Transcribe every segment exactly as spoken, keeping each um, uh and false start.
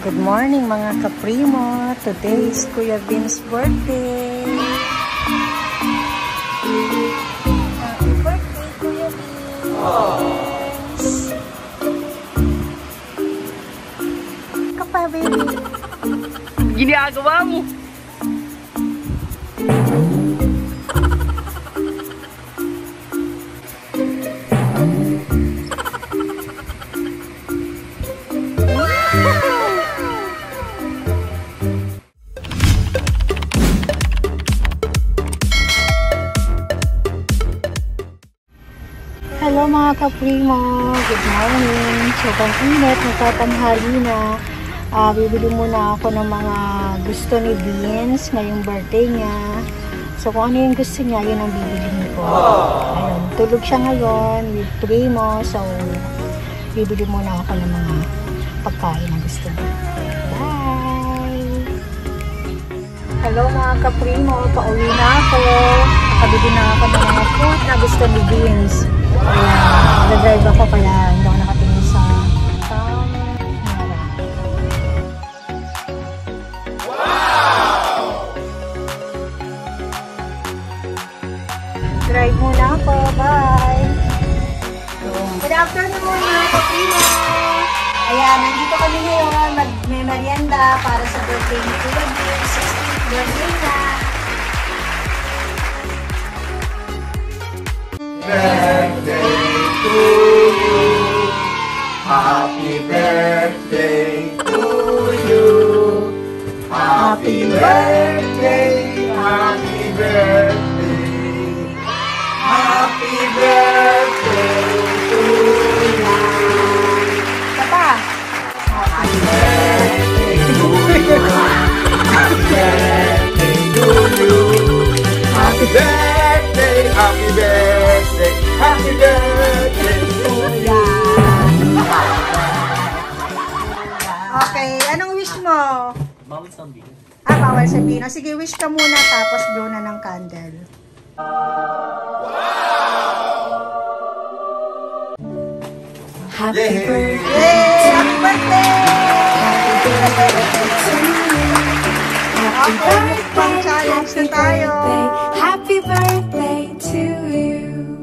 Good morning mga kaprimo. Today is Kuya Vin's birthday. Happy birthday, Kuya Vin's. Kapa, baby. Ginagawa mo. Hello mga kaprimo, good morning. Sobrang init, nagtatanghali na. Uh, bibili muna ako ng mga gusto ni Vince ngayong birthday niya. So kung ano yung gusto niya, yun ang bibilihin ko. Ayun, tulog siya ngayon with primo. So bibili muna ako ng mga pagkain na gusto niya. Bye! Hello mga kaprimo, pauwi na ako. Nakabili na ako ng mga food na gusto ni Vince. Ayan, nag-drive ako kaya hindi ako nakatingin sa camera. Wow! Drive muna ako. Bye! Good afternoon mga kaprimo! Ayan, nandito kami ngayon. Mag-may merienda para sa birthday ni Kuya Vince. sixteenth birthday na. Birthday to you. Happy birthday to you. Happy birthday, happy birthday. Happy birthday to you. Papa! Happy birthday to you. Happy birthday to you. Happy birthday, happy birthday. Happy birthday to you. Okay, anong wish mo? Bawal sabihin. Ah, bawal sabihin. O, sige, wish ka muna tapos blow na ng candle. Happy birthday. Yay! Happy birthday! Okay, mukbang challenge na tayo. Happy birthday to you.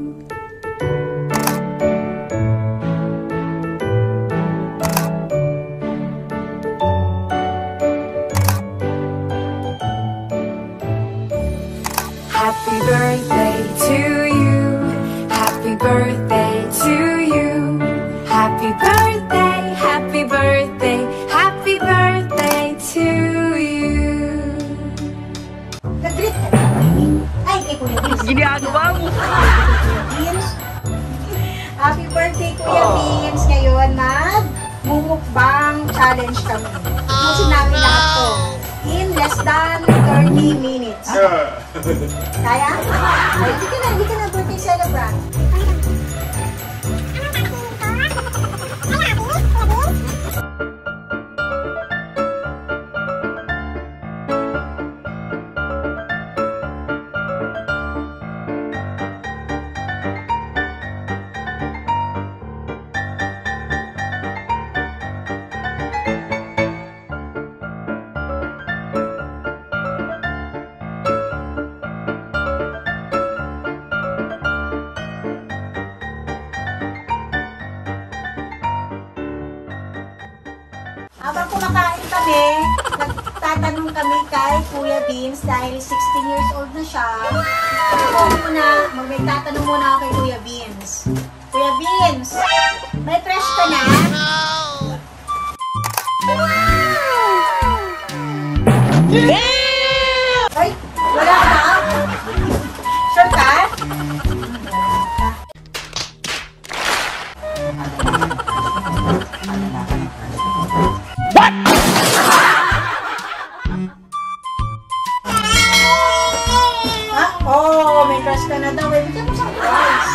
Happy birthday to you. Happy birthday to you. Happy birthday, happy birthday, happy birthday to you. Nag-greet ka na. Ay, kay Kuya Vince. Ginagawa mo. Kuya Vince. Happy birthday, Kuya Vince. Ngayon, mag-mumukbang challenge kami. Pusin namin lahat to. In less than thirty minutes. Kaya? Ay, hindi ka na, hindi ka na birthday celebrant. Habang kumakain kami, nagtatanong kami kay Kuya Vince dahil sixteen years old na siya. Ako muna, magtatanong muna ako kay Kuya Vince. Kuya Vince, may crush ka na? Ay, wala ka? Sure ka? Oh, may crush ka na daw. Eh, bigyan mo surprise.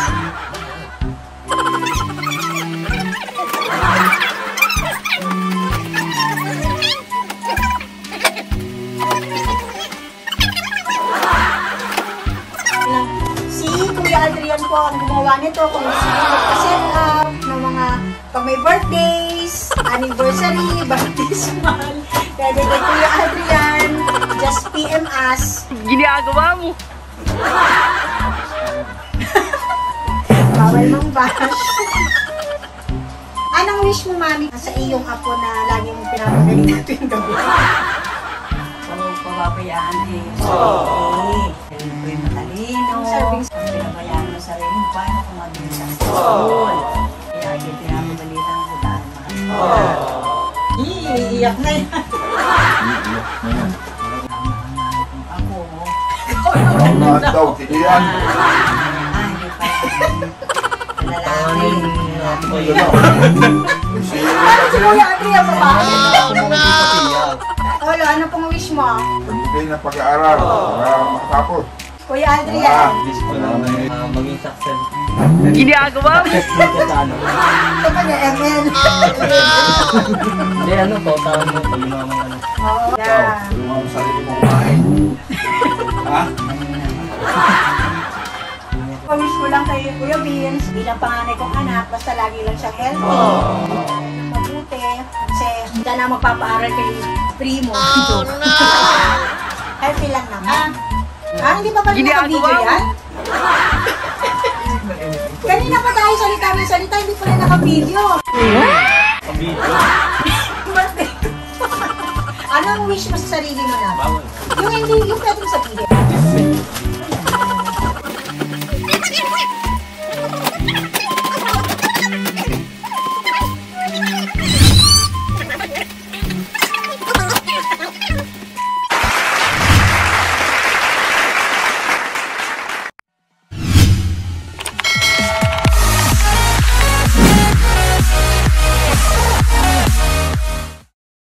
Si Kuya Adrian po ang gumawa nito. Kung gusto nyo magpa-set up ng mga pag may birthdays, anniversary, baptismal, pwede kay Kuya Adrian, just P M us. Ginagawa mo. Bawal mong bash. Anong wish mo, Mami, sa iyong apo na lagi mong pinapagaling na tuwing gabi? So, pababayaan eh. Oh. Hindi ko yung matalino. Serving. Pinabayaan mo sa rin mo. Paano kung ano yung sa school? Kaya hindi pinapabalitan ko dahil mahal. Iiyak na yan. Ako, Mga daw, tilihan. ah, hindi pa yan. Lalaki. Ayun na. Si Ano si Kuya Adrian, babae? Adrian. Olo, ano pong wish mo? Pagbigay ng pag-aaral. Para makatapos. Kuya Adrian. Wish ko lang na maging success. Ginagawa mo. Dito sa ano. Ito pa niya, M L. Hindi ano, pautawan mo pag yung mga ano. Oo. Ikaw, Yeah. tulungan mo sarili mong bahay. Ha? Pa-wish ko lang kay Kuya Vince, bilang panganay kong anak, basta lagi lang siyang healthy. Mabuti. Kasi hindi ka na magpapaaral kay Primo. Oh, no! Healthy lang naman. Ah, hindi pa pala naka-video Ginagawa mo. yan? Kanina pa tayo salita ng salita, hindi pala naka-video. Pabito. Birthday. Anong wish mo sa sarili mo na? Bawal. Yung hindi, yung pwede mo sabihin.